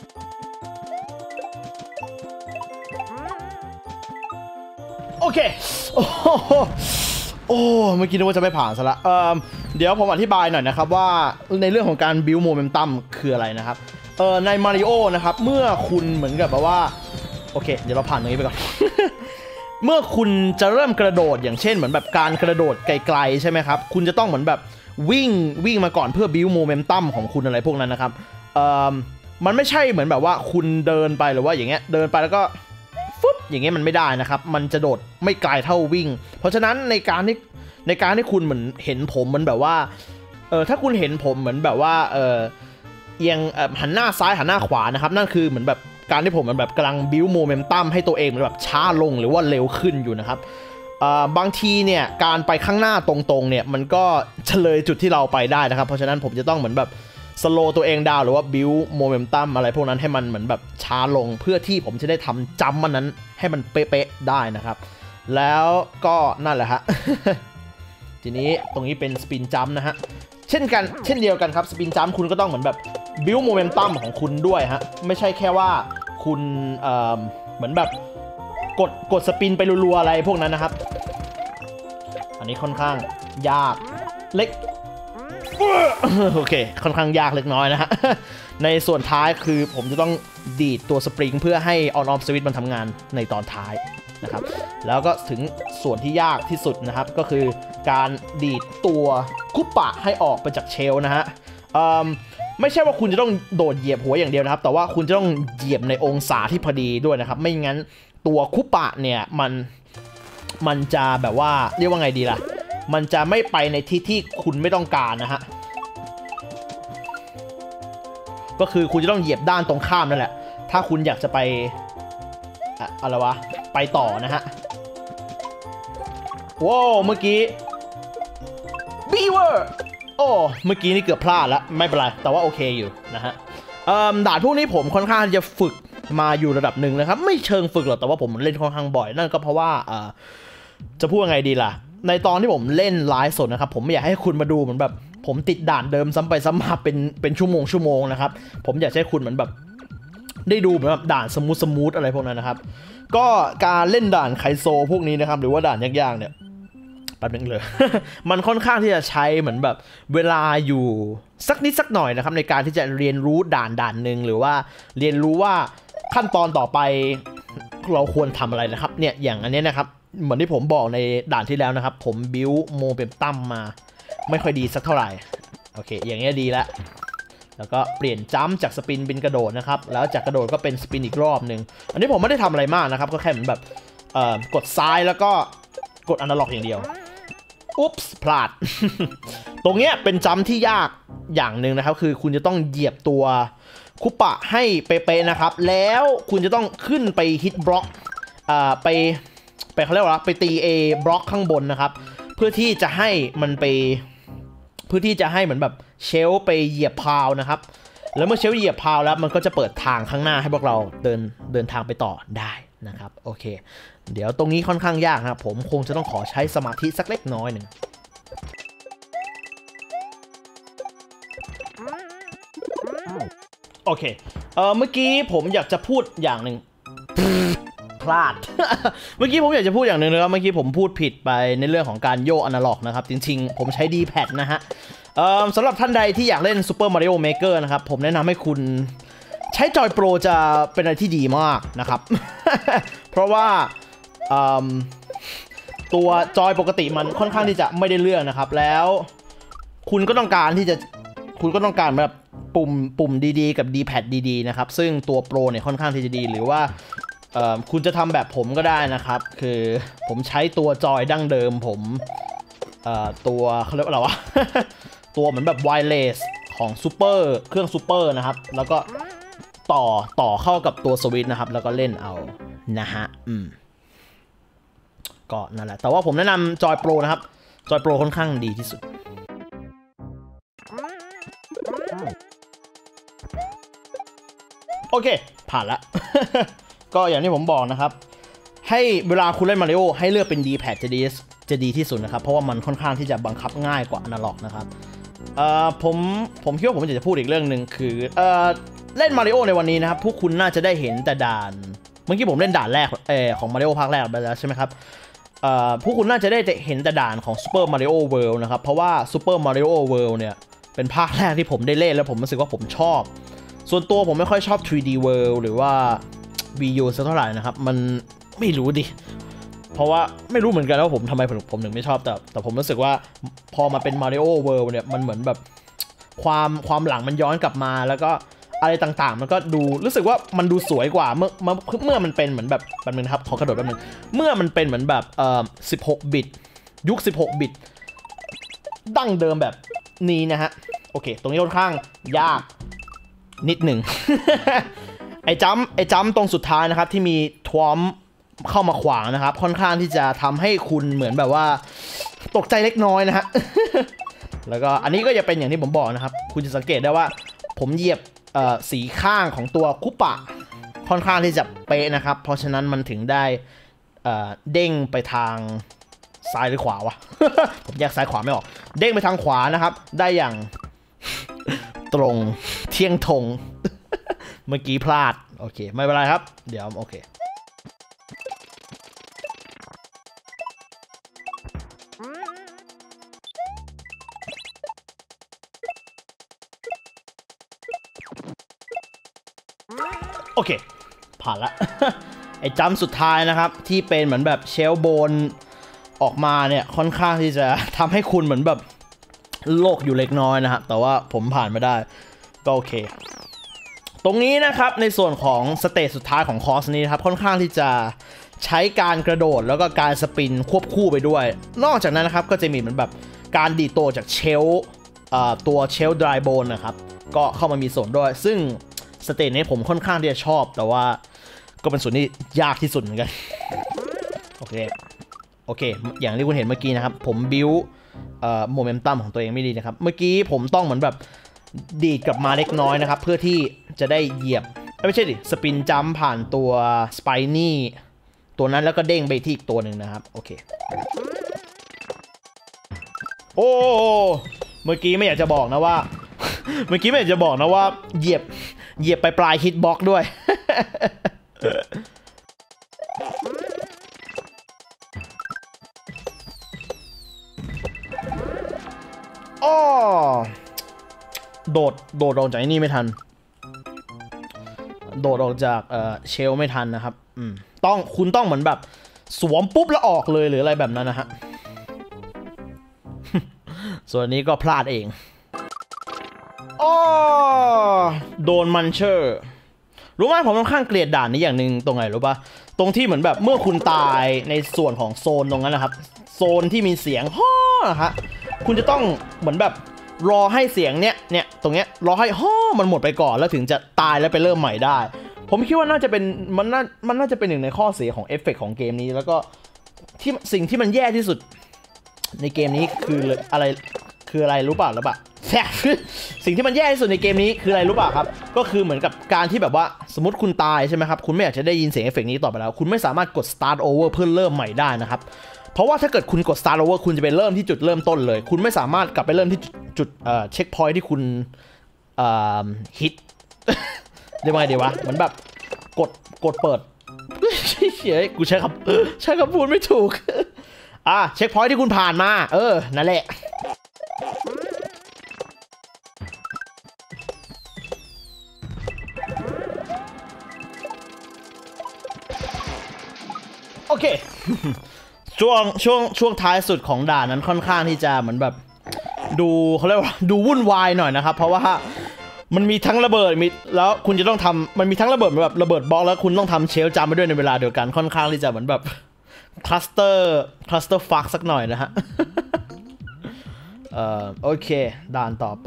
โอเคโอ้โอ้เมื่อกี้นึกว่าจะไม่ผ่านซะละเออเดี๋ยวผมอธิบายหน่อยนะครับว่าในเรื่องของการบิวโมเมนตัมคืออะไรนะครับเออในมาริโอนะครับเมื่อคุณเหมือนกับแบบว่าโอเคเดี๋ยวเราผ่านตรงนี้ไปก่อน เมื่อคุณจะเริ่มกระโดดอย่างเช่นเหมือนแบบการกระโดดไกลๆใช่ไหมครับคุณจะต้องเหมือนแบบวิ่งวิ่งมาก่อนเพื่อบิวโมเมนตัมของคุณอะไรพวกนั้นนะครับเอ่อมันไม่ใช่เหมือนแบบว่าคุณเดินไปหรือว่าอย่างเงี้ยเดินไปแล้วก็ฟึบอย่างเงี้ยมันไม่ได้นะครับมันจะโดดไม่ไกลเท่าวิ่งเพราะฉะนั้นในการที่ในการที่คุณเหมือนเห็นผมมันแบบว่าเออถ้าคุณเห็นผมเหมือนแบบว่าเออเอียงหันหน้าซ้ายหันหน้าขวานะครับนั่นคือเหมือนแบบการที่ผมมันแบบกำลังบิวโมเมนตัมให้ตัวเองมันแบบช้าลงหรือว่าเร็วขึ้นอยู่นะครับบางทีเนี่ยการไปข้างหน้าตรงๆเนี่ยมันก็เฉลยจุดที่เราไปได้นะครับเพราะฉะนั้นผมจะต้องเหมือนแบบสโลตัวเองดาวหรือว่าบิวโมเมนตัมอะไรพวกนั้นให้มันเหมือนแบบช้าลงเพื่อที่ผมจะได้ทำจัมมันนั้นให้มันเป๊ะๆได้นะครับแล้วก็นั่นแหละฮะ ทีนี้ตรงนี้เป็นสปินจัมนะฮะเช่นกันเช่นเดียวกันครับสปินจัมคุณก็ต้องเหมือนแบบบิวโมเมนตัมของคุณด้วยฮะไม่ใช่แค่ว่าคุณเอ่อเหมือนแบบกดกดสปินไปรัวๆอะไรพวกนั้นนะครับอันนี้ค่อนข้างยากเล็กโอเคค่อนข้างยากเล็กน้อยนะฮะในส่วนท้ายคือผมจะต้องดีดตัวสปริงเพื่อให้ออนออฟสวิตช์มันทำงานในตอนท้ายนะครับแล้วก็ถึงส่วนที่ยากที่สุดนะครับก็คือการดีดตัวคุปปะให้ออกไปจากเชลนะฮะไม่ใช่ว่าคุณจะต้องโดดเหยียบหัวอย่างเดียวนะครับแต่ว่าคุณจะต้องเหยียบในองศาที่พอดีด้วยนะครับไม่งั้นตัวคุปปะเนี่ยมันมันจะแบบว่าเรียกว่าไงดีล่ะมันจะไม่ไปในที่ที่คุณไม่ต้องการนะฮะก็คือคุณจะต้องเหยียบด้านตรงข้ามนั่นแหละถ้าคุณอยากจะไปอะไรวะไปต่อนะฮะว้าวเมื่อกี้บีเวอร์โอ้เมื่อกี้นี่เกือบพลาดแล้วไม่เป็นไรแต่ว่าโอเคอยู่นะฮะด่านพวกนี้ผมค่อนข้างจะฝึกมาอยู่ระดับหนึ่งนะครับไม่เชิงฝึกหรอกแต่ว่าผมเล่นค่อนข้างบ่อยนั่นก็เพราะว่าจะพูดยังไงดีล่ะในตอนที่ผมเล่นไลฟ์สดนะครับผมไม่อยากให้คุณมาดูเหมือนแบบผมติดด่านเดิมซ้ำไปซ้ำมาเป็นเป็นชั่วโมงชั่วโมงนะครับผมอยากให้คุณเหมือนแบบได้ดูเหมือนแบบด่านสมูทสมูทอะไรพวกนั้นนะครับก็การเล่นด่านไคโซพวกนี้นะครับหรือว่าด่านยากๆเนี่ยแป๊บนึงเลย มันค่อนข้างที่จะใช้เหมือนแบบเวลาอยู่สักนิดสักหน่อยนะครับในการที่จะเรียนรู้ด่านด่านหนึ่งหรือว่าเรียนรู้ว่าขั้นตอนต่อไปเราควรทำอะไรนะครับเนี่ยอย่างอันนี้นะครับเหมือนที่ผมบอกในด่านที่แล้วนะครับผมบิวโมเมนตัมมาไม่ค่อยดีสักเท่าไหร่โอเคอย่างนี้ดีแล้วแล้วก็เปลี่ยนจัมป์จากสปินเป็นกระโดดนะครับแล้วจากกระโดดก็เป็นสปินอีกรอบหนึ่งอันนี้ผมไม่ได้ทำอะไรมากนะครับก็แค่เหมือนแบบกดซ้ายแล้วก็กดอนาล็อกอย่างเดียวอุ๊ปส์พลาด ตรงเนี้ยเป็นจัมป์ที่ยากอย่างหนึ่งนะครับคือคุณจะต้องเหยียบตัวคุปปะให้เป๊ะๆนะครับแล้วคุณจะต้องขึ้นไปฮิตบล็อกไปไปเขาเรียกว่าไปตี A บล็อกข้างบนนะครับเพื่อที่จะให้มันไปเพื่อที่จะให้เหมือนแบบเชลไปเหยียบพาวนะครับแล้วเมื่อเชลเหยียบพาวแล้วมันก็จะเปิดทางข้างหน้าให้พวกเราเดินเดินทางไปต่อได้นะครับโอเคเดี๋ยวตรงนี้ค่อนข้างยากนะครับผมคงจะต้องขอใช้สมาธิสักเล็กน้อยหนึ่งโอเคเออเมื่อกี้ผมอยากจะพูดอย่างหนึ่งพลาด เมื่อกี้ผมอยากจะพูดอย่างหนึ่งนะครับเมื่อกี้ผมพูดผิดไปในเรื่องของการโยกอนาล็อกนะครับจริงๆผมใช้ ดี แพด นะฮะสำหรับท่านใดที่อยากเล่น Super Mario Maker นะครับผมแนะนำให้คุณใช้จอยโปรจะเป็นอะไรที่ดีมากนะครับ เพราะว่าตัวจอยปกติมันค่อนข้างที่จะไม่ได้เลือกนะครับแล้วคุณก็ต้องการที่จะคุณก็ต้องการแบบปุ่มปุ่มดีๆกับ ดี แพด ดีๆนะครับซึ่งตัวโปรเนี่ยค่อนข้างที่จะดีหรือว่าคุณจะทำแบบผมก็ได้นะครับคือผมใช้ตัวจอยดั้งเดิมผมตัวเขาเรียกว่าอะไรวะ ตัวเหมือนแบบไวเลสของซูเปอร์เครื่องซูเปอร์นะครับแล้วก็ต่อต่อเข้ากับตัวสวิตช์นะครับแล้วก็เล่นเอานะฮะอืมก็นั่นแหละแต่ว่าผมแนะนำจอยโปรนะครับจอยโปรค่อนข้างดีที่สุดโอเคผ่านละ ก็อย่างที่ผมบอกนะครับให้เวลาคุณเล่นมาริโอให้เลือกเป็น ดี แพด จะดีจะดีที่สุดนะครับเพราะว่ามันค่อนข้างที่จะบังคับง่ายกว่าอนาล็อกนะครับเอ่อผมผมคิดว่าผมจะพูดอีกเรื่องหนึ่งคือเอ่อเล่นมาริโอในวันนี้นะครับพวกคุณน่าจะได้เห็นแต่ด่านเมื่อกี้ผมเล่นด่านแรกเออของมาริโอภาคแรกไปแล้วใช่ไหมครับเอ่อพวกคุณน่าจะได้เห็นแต่ด่านของ Super Mario World นะครับเพราะว่า Super Mario World เนี่ยเป็นภาคแรกที่ผมได้เล่นแล้วผมรู้สึกว่าผมชอบส่วนตัวผมไม่ค่อยชอบ ทรี ดี World หรือว่า วี ยู สักเท่าไหร่นะครับมันไม่รู้ดิเพราะว่าไม่รู้เหมือนกันว่าผมทำไมผมผมถึงไม่ชอบแต่แต่ผมรู้สึกว่าพอมาเป็น Mario World เนี่ยมันเหมือนแบบความความหลังมันย้อนกลับมาแล้วก็อะไรต่างๆมันก็ดูรู้สึกว่ามันดูสวยกว่าเมื่อเมื่อเมื่อมันเป็นเหมือนแบบแป๊บนึงครับขอกระโดดแป๊บนึงเมื่อมันเป็นเหมือนแบบเอ่อสิบหกบิตยุคสิบหกบิตดั้งเดิมแบบนี้นะฮะโอเคตรงนี้ค่อนข้างยากนิดหนึ่ง ไอ้จัมไอ้จัมตรงสุดท้ายนะครับที่มีทวอมเข้ามาขวางนะครับค่อนข้างที่จะทำให้คุณเหมือนแบบว่าตกใจเล็กน้อยนะฮะ แล้วก็อันนี้ก็จะเป็นอย่างที่ผมบอกนะครับคุณจะสังเกตได้ว่าผมเหยียบสีข้างของตัวคุปะค่อนข้างที่จะเป๊ะนะครับเพราะฉะนั้นมันถึงได้เด้งไปทางซ้ายหรือขวาวะ ผมแยกซ้ายขวาไม่ออกเด้งไปทางขวานะครับได้อย่าง ตรงเที่ยงธง เมื่อกี้พลาดโอเคไม่เป็นไรครับเดี๋ยวโอเคโอเคผ่านละ ไอ้จัมสุดท้ายนะครับที่เป็นเหมือนแบบเชลโบนออกมาเนี่ยค่อนข้างที่จะทำให้คุณเหมือนแบบโลกอยู่เล็กน้อยนะฮะแต่ว่าผมผ่านไม่ได้ก็โอเคตรงนี้นะครับในส่วนของสเตจสุดท้ายของคอร์สนี้ครับค่อนข้างที่จะใช้การกระโดดแล้วก็การสปินควบคู่ไปด้วยนอกจากนั้นนะครับก็จะมีเหมือนแบบการดีดตัวจากเชลตัวเชลดรายโบนนะครับก็เข้ามามีส่วนด้วยซึ่งสเตจนี้ผมค่อนข้างที่จะชอบแต่ว่าก็เป็นส่วนที่ยากที่สุดเหมือนกันโอเคโอเคอย่างที่คุณเห็นเมื่อกี้นะครับผมบิวโมเมนตัมของตัวเองไม่ดีนะครับเมื่อกี้ผมต้องเหมือนแบบดีดกลับมาเล็กน้อยนะครับเพื่อที่จะได้เหยียบไม่ใช่ดิสปินจัมผ่านตัวสไปนี่ตัวนั้นแล้วก็เด้งไปที่อีกตัวหนึ่งนะครับโอเคโอ้เมื่อกี้ไม่อยากจะบอกนะว่า เมื่อกี้ไม่อยากจะบอกนะว่าเหยียบเหยียบไปปลายฮิตบ็อกด้วย อ้อโดดโดดออกจากนี่ไม่ทันโดดออกจากเอ่อเชลไม่ทันนะครับอืมต้องคุณต้องเหมือนแบบสวมปุ๊บแล้วออกเลยหรืออะไรแบบนั้นนะฮะ ส่วนนี้ก็พลาดเองอ้อโดนมันเชอร์รู้ไหมผมค่อนข้างเกลียดด่านนี้อย่างหนึ่งตรงไหนรู้ปะตรงที่เหมือนแบบเมื่อคุณตายในส่วนของโซนตรงนั้นนะครับโซนที่มีเสียงฮ่อนะฮะคุณจะต้องเหมือนแบบรอให้เสียงเนี้ยเนี่ยตรงเนี้ยรอให้ฮ่อมันหมดไปก่อนแล้วถึงจะตายแล้วไปเริ่มใหม่ได้ผมคิดว่าน่าจะเป็นมันน่ามันน่าจะเป็นหนึ่งในข้อเสียของเอฟเฟกต์ของเกมนี้แล้วก็ที่สิ่งที่มันแย่ที่สุดในเกมนี้คืออะไรคืออะไรรู้ป่ะหรือเปล่าสิ่งที่มันแย่ที่สุดในเกมนี้คืออะไรรู้ป่ะครับก็คือเหมือนกับการที่แบบว่าสมมติคุณตายใช่ไหมครับคุณไม่อยากจะได้ยินเสียงเอฟเฟกต์นี้ต่อไปแล้วคุณไม่สามารถกด start over เพื่อเริ่มใหม่ได้นะครับเพราะว่าถ้าเกิดคุณกด start over คุณจะไปเริ่มที่จุดเริ่มต้นเลยคุณไม่สามารถกลับไปเริ่มที่จุดเอ่อเช็คพอยท์ที่คุณเอ่อฮิตเรียกว่าไงดีวะเหมือนแบบกดกดเปิดเฉยๆกูใช้คำใช้คำพูดไม่ถูกอ่ะเช็คพอยท์ที่คุณผ่านมาเออนั่นแหละโอเค ช่วงช่วงช่วงท้ายสุดของด่านนั้นค่อนข้างที่จะเหมือนแบบดูเขาเรียกว่าดูวุ่นวายหน่อยนะครับเพราะว่ามันมีทั้งระเบิดมีแล้วคุณจะต้องทำมันมีทั้งระเบิดแบบระเบิดบล็อกแล้วคุณต้องทำเชลจำไปด้วยในเวลาเดียวกันค่อนข้างที่จะเหมือนแบบคลัสเตอร์คลัสเตอร์ฟักสักหน่อยนะฮะ เอ่อโอเคด่านต่อไป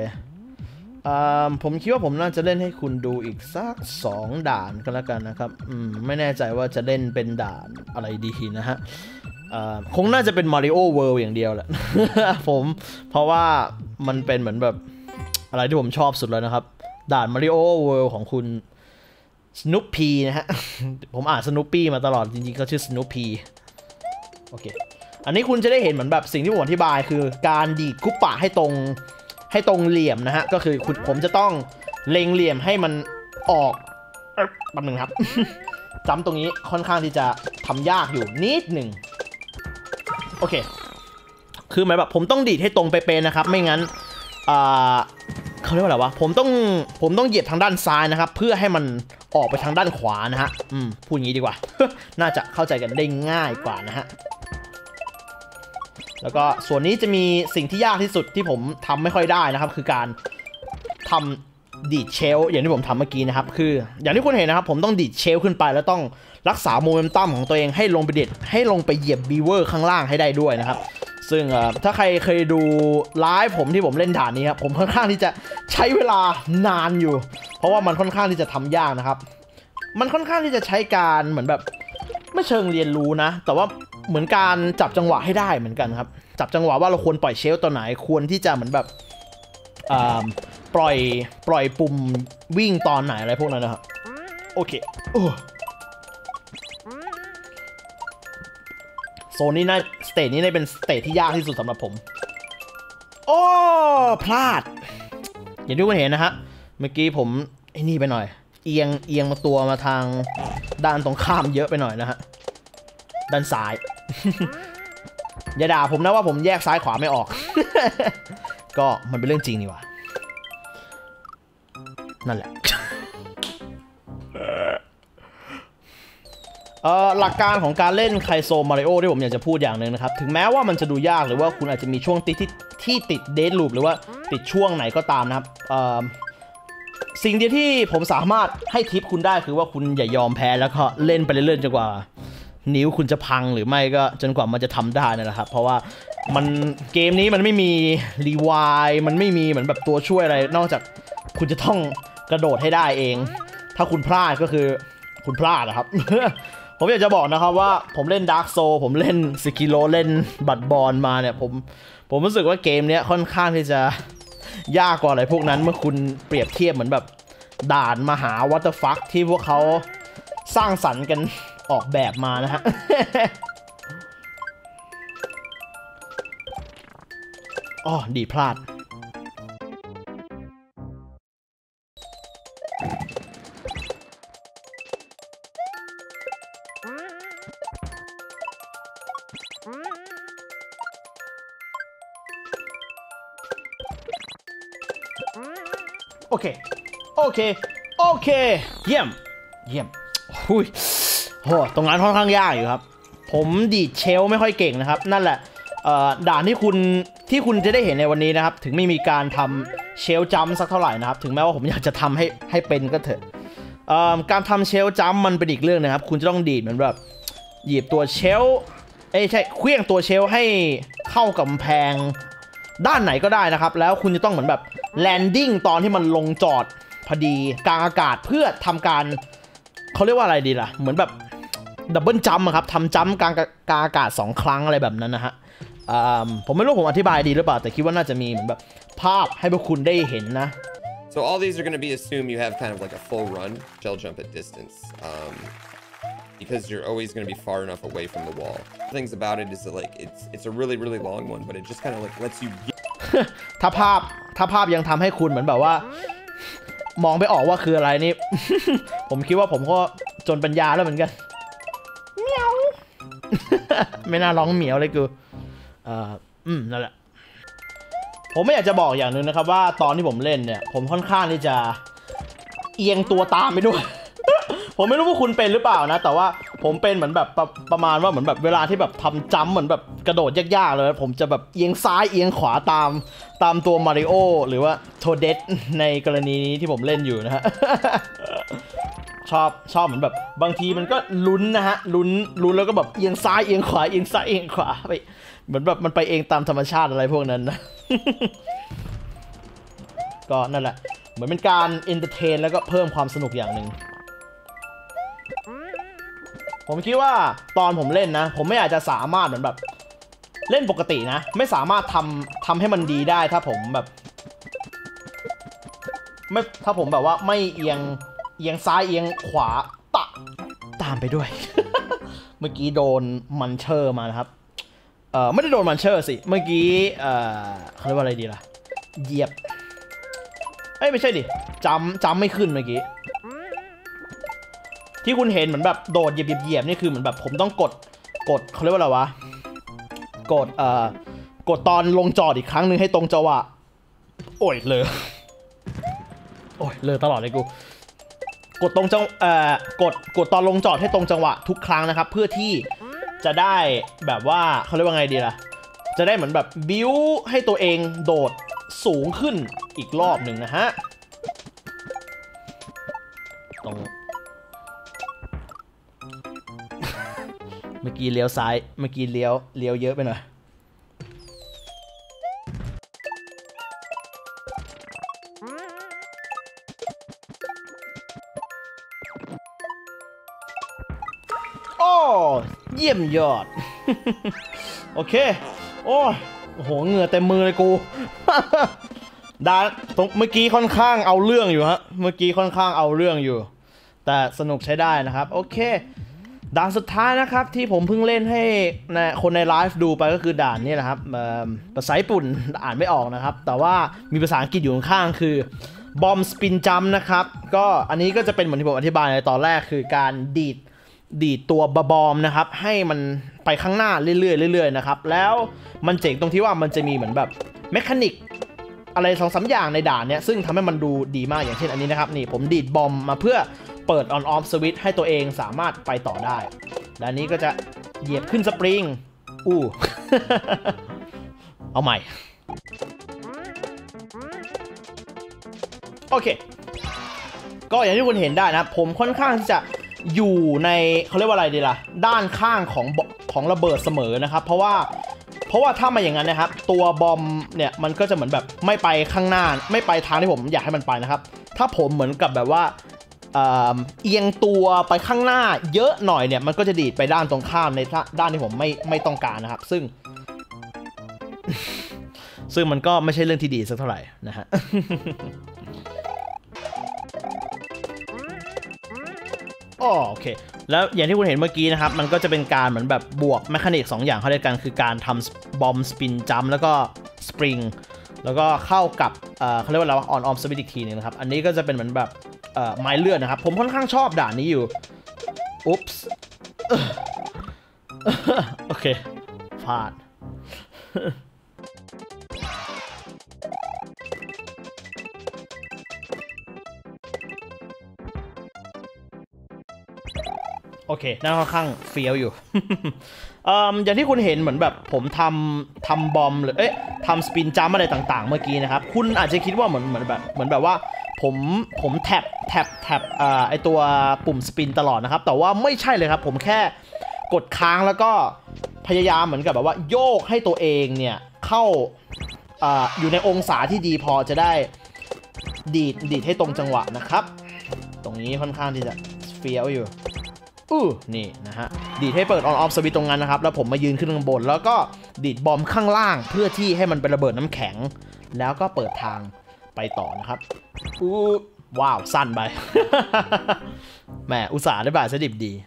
ผมคิดว่าผมน่าจะเล่นให้คุณดูอีกสักสองด่านก็แล้วกันนะครับไม่แน่ใจว่าจะเล่นเป็นด่านอะไรดีนะฮะคงน่าจะเป็น Mario World อย่างเดียวแหละ ผมเพราะว่ามันเป็นเหมือนแบบอะไรที่ผมชอบสุดเลยนะครับด่าน Mario World ของคุณสนุปพีนะฮะ ผมอ่านสนุปปี้มาตลอดจริงๆเขาชื่อสนุปพีโอเคอันนี้คุณจะได้เห็นเหมือนแบบสิ่งที่ผมอธิบายคือการดีดคุปปะให้ตรงให้ตรงเหลี่ยมนะฮะก็คือคุณผมจะต้องเล็งเหลี่ยมให้มันออกแป๊บนึงครับ จำตรงนี้ค่อนข้างที่จะทำยากอยู่นิดหนึ่งโอเคคือหมายแบบผมต้องดีดให้ตรงไปเป็นนะครับไม่งั้นอ่าเขาเรียกว่าอะไรวะผมต้องผมต้องเหยียบทางด้านซ้ายนะครับเพื่อให้มันออกไปทางด้านขวานะฮะอืมพูดอย่างนี้ดีกว่า น่าจะเข้าใจกันได้ง่ายกว่านะฮะแล้วก็ส่วนนี้จะมีสิ่งที่ยากที่สุดที่ผมทำไม่ค่อยได้นะครับคือการทำดีดเชลอย่างที่ผมทำเมื่อกี้นะครับคืออย่างที่คุณเห็นนะครับผมต้องดีดเชลขึ้นไปแล้วต้องรักษาโมเมนตัมของตัวเองให้ลงไปเด็ดให้ลงไปเหยียบบีเวอร์ข้างล่างให้ได้ด้วยนะครับซึ่งถ้าใครเคยดูไลฟ์ผมที่ผมเล่นด่านนี้ครับผมค่อนข้างที่จะใช้เวลานานอยู่เพราะว่ามันค่อนข้างที่จะทำยากนะครับมันค่อนข้างที่จะใช้การเหมือนแบบไม่เชิงเรียนรู้นะแต่ว่าเหมือนการจับจังหวะให้ได้เหมือนกันครับจับจังหวะว่าเราควรปล่อยเชลตัวไหนควรที่จะเหมือนแบบปล่อยปล่อยปุ่มวิ่งตอนไหนอะไรพวกนั้นนะครับโอเคโซนนี้น่าสเตจนี้น่าเป็นสเตจที่ยากที่สุดสำหรับผมโอ้พลาดอย่างที่คุณเห็นนะฮะเมื่อกี้ผมไอ้นี่ไปหน่อยเอียงเอียงมาตัวมาทางด้านตรงข้ามเยอะไปหน่อยนะฮะด้านซ้าย อย่าด่าผมนะว่าผมแยกซ้ายขวาไม่ออก ก็มันเป็นเรื่องจริงนี่หว่านั่นแหละ เอ่อหลักการของการเล่นไคโซมาริโอที่ผมอยากจะพูดอย่างหนึ่งนะครับถึงแม้ว่ามันจะดูยากหรือว่าคุณอาจจะมีช่วงติดที่ที่ติดเดดลูปหรือว่าติดช่วงไหนก็ตามนะครับเอ่อสิ่งเดียวที่ผมสามารถให้ทิปคุณได้คือว่าคุณอย่ายอมแพ้แล้วก็เล่นไปเรื่อยๆจนกว่านิ้วคุณจะพังหรือไม่ก็จนกว่ามันจะทำได้นั่นแหละครับเพราะว่ามันเกมนี้มันไม่มีรีไวด์มันไม่มีเหมือนแบบตัวช่วยอะไรนอกจากคุณจะต้องกระโดดให้ได้เองถ้าคุณพลาดก็คือคุณพลาดนะครับ ผมอยากจะบอกนะครับว่าผมเล่น Dark Souls ผมเล่น Sekiro เล่นบัตบอลมาเนี่ยผมผมรู้สึกว่าเกมนี้ค่อนข้างที่จะยากกว่าอะไรพวกนั้นเมื่อคุณเปรียบเทียบเหมือนแบบด่านมหาวัตฟักที่พวกเขาสร้างสรรค์กันออกแบบมานะฮะ อ๋อดีพลาดโอเคโอเคโอเคเยี่ยมเยี่ยมหุยโหตรงนั้นค่อนข้างยากอยู่ครับผมดีดเชลไม่ค่อยเก่งนะครับนั่นแหละด่านที่คุณที่คุณจะได้เห็นในวันนี้นะครับถึงไม่มีการทำเชลจัมสักเท่าไหร่นะครับถึงแม้ว่าผมอยากจะทำให้ให้เป็นก็เถอะการทำเชลจัมมันเป็นอีกเรื่องนะครับคุณจะต้องดีดเหมือนแบบหยิบตัวเชลเอ้ใช่เคลื่องตัวเชลให้เข้ากับกำแพงด้านไหนก็ได้นะครับแล้วคุณจะต้องเหมือนแบบแลนดิ้งตอนที่มันลงจอดพอดีกลางอากาศเพื่อทำการเขาเรียกว่าอะไรดีล่ะเหมือนแบบดับเบิลจัมป์ครับทำจัมป์กลางกลางอากาศสองครั้งอะไรแบบนั้นนะฮะผมไม่รู้ผมอธิบายดีหรือเปล่าแต่คิดว่าน่าจะมีเหมือนแบบภาพให้พวกคุณได้เห็นนะ So all these are going to be assume you have kind of like a full run shell jump at distance um, because you're always going to be far enough away from the wall. The things about it is that like it's it's a really really long one but it just kind of like lets you get ถ้าภาพถ้าภาพยังทำให้คุณเหมือนแบบว่ามองไม่ออกว่าคืออะไรนี่ ผมคิดว่าผมก็จนปัญญาแล้วเหมือนกันเหมียว ไม่น่าร้องเหมียวเลยกูอ่าอืมนั่นแหละผมไม่อยากจะบอกอย่างนึงนะครับว่าตอนที่ผมเล่นเนี่ยผมค่อนข้างที่จะเอียงตัวตามไปด้วย ผมไม่รู้ว่าคุณเป็นหรือเปล่านะแต่ว่าผมเป็นเหมือนแบบประประมาณว่าเหมือนแบบเวลาที่แบบทำจัมป์เหมือนแบบกระโดดยากๆเลยผมจะแบบเอียงซ้ายเอียงขวาตามตามตัวมาริโอหรือว่าโทเดสในกรณีนี้ที่ผมเล่นอยู่นะฮะ ชอบชอบเหมือนแบบบางทีมันก็ลุ้นนะฮะลุ้นลุ้นแล้วก็แบบเอียงซ้ายเอียงขวาเอียงซ้ายเอียงขวาไปเหมือนแบบมันไปเองตามธรรมชาติอะไรพวกนั้นนะ ก็นั่นแหละเหมือนเป็นการเอนเตอร์เทนแล้วก็เพิ่มความสนุกอย่างหนึ่งผมคิดว่าตอนผมเล่นนะผมไม่อาจจะสามารถเหมือนแบบเล่นปกตินะไม่สามารถทำทำให้มันดีได้ถ้าผมแบบไม่ถ้าผมแบบว่าไม่เอียงเอียงซ้ายเอียงขวาตะตามไปด้วย เมื่อกี้โดนมันเชอร์มานะครับเออไม่ได้โดนมันเชอร์สิเมื่อกี้เออเขาเรียกว่าอะไรดีล่ะเหยียบเอ้ยไม่ใช่ดิจำจำไม่ขึ้นเมื่อกี้ที่คุณเห็นเหมือนแบบโดดเหยียบเหยียบนี่คือเหมือนแบบผมต้องกดกดเขาเรียกว่าอะไรวะกดเอ่อกดตอนลงจอดอีกครั้งหนึ่งให้ตรงจังหวะโอ้ยเลยโอ้ยเลยตลอดเลยกูกดตรงจังเอ่อกดกดตอนลงจอดให้ตรงจังหวะทุกครั้งนะครับเพื่อที่จะได้แบบว่าเขาเรียกว่าไงดีล่ะจะได้เหมือนแบบบิวให้ตัวเองโดดสูงขึ้นอีกรอบหนึ่งนะฮะตรงเมื่อกี้เลี้ยวซ้ายเมื่อกี้เลี้ยวเลี้ยวเยอะไปหน่อยโอ้เยี่ยมยอด โอเคโอ้โหเหงื่อเต็มมือเลยกู ดาตรงเมื่อกี้ค่อนข้างเอาเรื่องอยู่ฮะเมื่อกี้ค่อนข้างเอาเรื่องอยู่แต่สนุกใช้ได้นะครับโอเคด่านสุดท้ายนะครับที่ผมเพิ่งเล่นให้คนในไลฟ์ดูไปก็คือด่านนี้แหละครับภาษาญี่ปุ่นอ่านไม่ออกนะครับแต่ว่ามีภาษาอังกฤษอยู่ข้างๆคือบอมสปินจัมนะครับก็อันนี้ก็จะเป็นเหมือนที่ผมอธิบายในตอนแรกคือการดีดดีดตัวบอมนะครับให้มันไปข้างหน้าเรื่อยๆเรื่อยๆนะครับแล้วมันเจ๋งตรงที่ว่ามันจะมีเหมือนแบบเมคานิกอะไรสองสามอย่างในด่านเนี้ยซึ่งทำให้มันดูดีมากอย่างเช่นอันนี้นะครับนี่ผมดีดบอมมาเพื่อเปิด on off switch ให้ตัวเองสามารถไปต่อได้และนี้ก็จะเหยียบขึ้นสปริงอู้ เอาใหม่โอเคก็อย่างที่คุณเห็นได้นะผมค่อนข้างที่จะอยู่ในเขาเรียกว่าอะไรดีล่ะด้านข้างของของระเบิดเสมอนะครับเพราะว่าเพราะว่าถ้ามาอย่างนั้นนะครับตัวบอมเนี่ยมันก็จะเหมือนแบบไม่ไปข้างหน้าไม่ไปทางที่ผมอยากให้มันไปนะครับถ้าผมเหมือนกับแบบว่าเอียงตัวไปข้างหน้าเยอะหน่อยเนี่ยมันก็จะดีดไปด้านตรงข้ามในด้านที่ผมไม่ไม่ต้องการนะครับซึ่ง ซึ่งมันก็ไม่ใช่เรื่องที่ดีสักเท่าไหร่นะฮะ โอเคแล้วอย่างที่คุณเห็นเมื่อกี้นะครับมันก็จะเป็นการเหมือนแบบบวกแมคานิกสองอย่างเข้าด้วยกันคือการทำบอมสปินจัมแล้วก็สปริงแล้วก็เข้ากับเอ่อเขาเรียกว่าอะไรว่าออนออมสวิตอีกทีนึงนะครับอันนี้ก็จะเป็นเหมือนแบบเอ่อไม้เลื่อนนะครับผมค่อนข้างชอบด่านนี้อยู่อุ๊ปส์โอเคพลาดโอเคน่าค่อนข้างเฟี้ยวอยู่ เอ่ออย่างที่คุณเห็นเหมือนแบบผมทำทำบอมหรือเอ๊ะทำสปินจัมอะไรต่างๆเมื่อกี้นะครับคุณอาจจะคิดว่าเหมือนเหมือนแบบเหมือนแบบว่าผมผมแท็บแท็บแท็บอ่าไอตัวปุ่มสปินตลอดนะครับแต่ว่าไม่ใช่เลยครับผมแค่กดค้างแล้วก็พยายามเหมือนกับแบบว่าโยกให้ตัวเองเนี่ยเข้าอ่าอยู่ในองศาที่ดีพอจะได้ดีดดีดให้ตรงจังหวะนะครับตรงนี้ค่อนข้างที่จะเฟี้ยวอยู่อู้นี่นะฮะดีดให้เปิด on off switch ตรงนั้นนะครับแล้วผมมายืนขึ้นข้างบนแล้วก็ดีดบอมข้างล่างเพื่อที่ให้มันเป็นระเบิดน้ำแข็งแล้วก็เปิดทางไปต่อนะครับอู้ว้าวสั้นไป แหมอุตส่าห์ได้บาดเสียดิบดี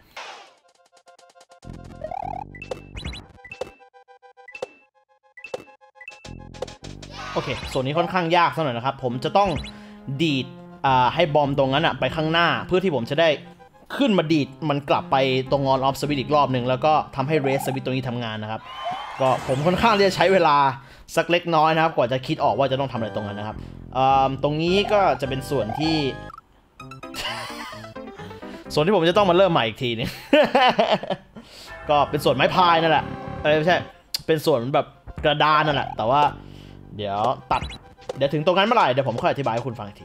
โอเคส่วนนี้ค่อนข้างยากสักหน่อยนะครับผมจะต้องดีดให้บอมตรงนั้นอะไปข้างหน้าเพื่อที่ผมจะได้ขึ้นมาดีดมันกลับไปตรงออนออฟสวิตช์อีกรอบหนึ่งแล้วก็ทำให้เรสสวิตช์ตรงนี้ทำงานนะครับก็ผมค่อนข้างที่จะใช้เวลาสักเล็กน้อยนะครับกว่าจะคิดออกว่าจะต้องทำอะไรตรงนั้นนะครับตรงนี้ก็จะเป็นส่วนที่ ส่วนที่ผมจะต้องมาเริ่มใหม่อีกทีนึง ก็เป็นส่วนไม้พายนั่นแหละเอ้ยไม่ใช่เป็นส่วนแบบกระดานนั่นแหละแต่ว่าเดี๋ยวตัดเดี๋ยวถึงตรงนั้นเมื่อไหร่เดี๋ยวผมค่อยอธิบายให้คุณฟังอีกที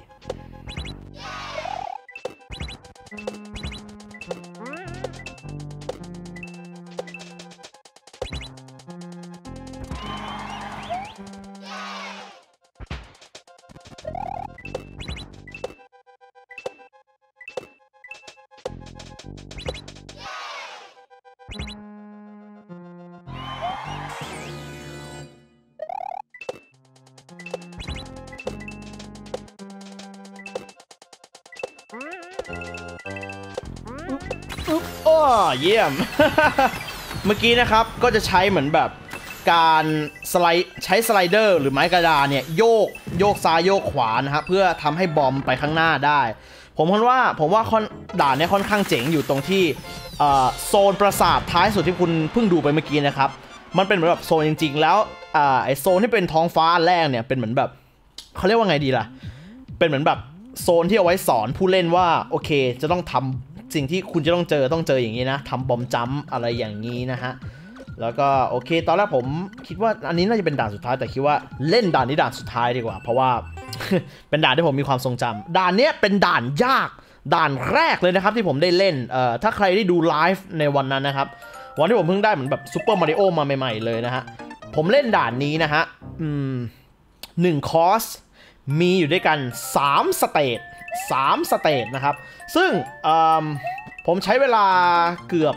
เยี่ยม เมื่อกี้นะครับก็จะใช้เหมือนแบบการสไลด์ใช้สไลเดอร์หรือไม้กระดานเนี่ยโยกโยกซ้ายโยกขวานะครับเพื่อทำให้บอมไปข้างหน้าได้ผมคิดว่าผมว่าด่านนี้ค่อนข้างเจ๋งอยู่ตรงที่โซนปราสาทท้ายสุดที่คุณเพิ่งดูไปเมื่อกี้นะครับมันเป็นเหมือนแบบโซนจริงๆแล้วไอโซนที่เป็นท้องฟ้าแรกเนี่ยเป็นเหมือนแบบเขาเรียกว่าไงดีล่ะเป็นเหมือนแบบโซนที่เอาไว้สอนผู้เล่นว่าโอเคจะต้องทำสิ่งที่คุณจะต้องเจอต้องเจออย่างนี้นะทำบอมจัมป์อะไรอย่างนี้นะฮะแล้วก็โอเคตอนแรกผมคิดว่าอันนี้น่าจะเป็นด่านสุดท้ายแต่คิดว่าเล่นด่านนี้ด่านสุดท้ายดีกว่าเพราะว่า เป็นด่านที่ผมมีความทรงจำด่านนี้เป็นด่านยากด่านแรกเลยนะครับที่ผมได้เล่นเอ่อถ้าใครได้ดูไลฟ์ในวันนั้นนะครับวันที่ผมเพิ่งได้เหมือนแบบซูเปอร์มาริโอมาใหม่ๆเลยนะฮะผมเล่นด่านนี้นะฮะอืมหนึ่งคอร์สมีอยู่ด้วยกันสามสเตจสามสเตจนะครับซึ่งผมใช้เวลาเกือบ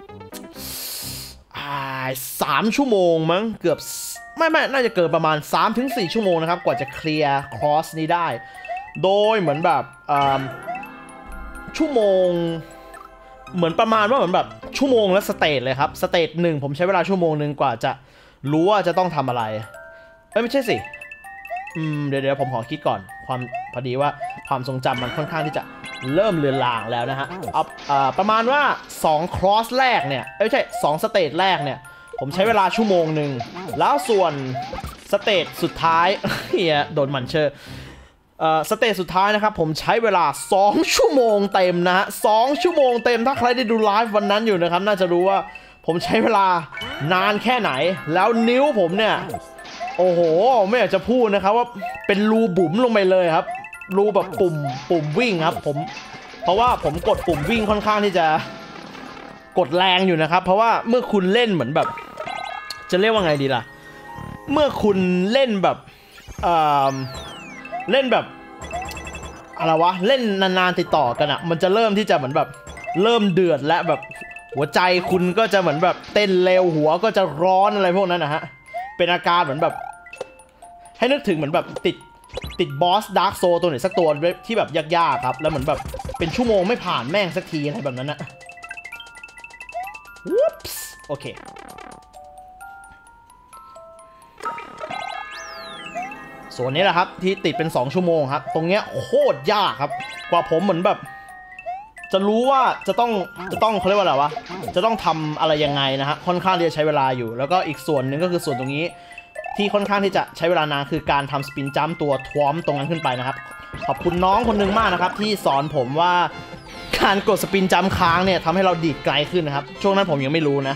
สามชั่วโมงมั้งเกือบไม่ไม่น่าจะเกินประมาณ สามถึงสี่ ชั่วโมงนะครับกว่าจะเคลียร์คอร์สนี้ได้โดยเหมือนแบบชั่วโมงเหมือนประมาณว่าเหมือนแบบชั่วโมงและสเตจเลยครับสเตจหนึ่งผมใช้เวลาชั่วโมงหนึ่งกว่าจะรู้ว่าจะต้องทำอะไรเอ้ยไม่ใช่สิอืมเดี๋ยวเดี๋ยวผมขอคิดก่อนความพอดีว่าความทรงจำมันค่อนข้างที่จะเริ่มเลือนลางแล้วนะฮะเอาอ่าประมาณว่าสองครอสแรกเนี่ยไม่ใช่สองสเตจแรกเนี่ยผมใช้เวลาชั่วโมงหนึ่งแล้วส่วนสเตจสุดท้ายเฮียโดนมันเชอร์เอ่อสเตจสุดท้ายนะครับผมใช้เวลาสองชั่วโมงเต็มนะฮะสองชั่วโมงเต็มถ้าใครได้ดูไลฟ์วันนั้นอยู่นะครับน่าจะรู้ว่าผมใช้เวลานานแค่ไหนแล้วนิ้วผมเนี่ยโอ้โหไม่อยากจะพูดนะครับว่าเป็นรูบุ๋มลงไปเลยครับรูแบบปุ่มปุ่มวิ่งครับผมเพราะว่าผมกดปุ่มวิ่งค่อนข้างที่จะกดแรงอยู่นะครับเพราะว่าเมื่อคุณเล่นเหมือนแบบจะเรียกว่าไงดีล่ะเมื่อคุณเล่นแบบเอ่อเล่นแบบอะไรวะเล่นนานๆติดต่อกันอ่ะมันจะเริ่มที่จะเหมือนแบบเริ่มเดือดและแบบหัวใจคุณก็จะเหมือนแบบเต้นเร็วหัวก็จะร้อนอะไรพวกนั้นนะฮะเป็นอาการเหมือนแบบให้นึกถึงเหมือนแบบติดติดบอสดาร์กโซตัวไหนสักตัวที่แบบยากๆครับแล้วเหมือนแบบเป็นชั่วโมงไม่ผ่านแม่งสักทีอะไรแบบนั้นนะวูปส์โอเคส่วนนี้แหละครับที่ติดเป็นสองชั่วโมงครับตรงเนี้ยโคตรยากครับกว่าผมเหมือนแบบจะรู้ว่าจะต้องจะต้องเขาเรียกว่าอะไรวะจะต้องทำอะไรยังไงนะฮะค่อนข้างที่จะใช้เวลาอยู่แล้วก็อีกส่วนหนึ่งก็คือส่วนตรงนี้ที่ค่อนข้างที่จะใช้เวลานานคือการทำสปินจัมป์ตัวทวอมตรงนั้นขึ้นไปนะครับขอบคุณน้องคนหนึ่งมากนะครับที่สอนผมว่าการกดสปินจัมป์ค้างเนี่ยทำให้เราดีดไกลขึ้นนะครับช่วงนั้นผมยังไม่รู้นะ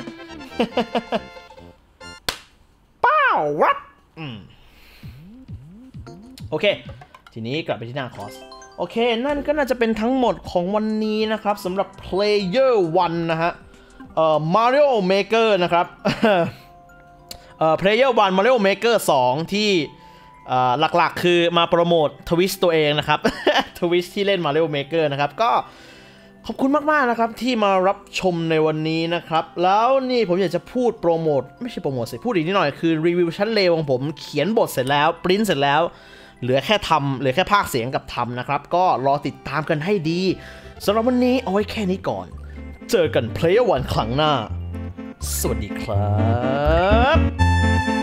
ป้าววัดอืมโอเคทีนี้กลับไปที่หน้าคอร์สโอเคนั่นก็น่าจะเป็นทั้งหมดของวันนี้นะครับสำหรับ Player วันนะฮะเอ่อ Mario Maker นะครับเอ่อ Player วัน Mario Maker สองที่เอ่อหลักๆคือมาโปรโมททวิสต์ตัวเองนะครับ ทวิสต์ที่เล่น Mario Maker นะครับก็ขอบคุณมากๆนะครับที่มารับชมในวันนี้นะครับแล้วนี่ผมอยากจะพูดโปรโมทไม่ใช่โปรโมทสิพูดอีกนิดหน่อยคือรีวิวชั้นเลวของผมเขียนบทเสร็จแล้วปริ้นเสร็จแล้วเหลือแค่ทำเหลือแค่พากย์เสียงกับทำนะครับก็รอติดตามกันให้ดีสำหรับวันนี้เอาไว้แค่นี้ก่อนเจอกัน Player วันครั้งหน้าสวัสดีครับ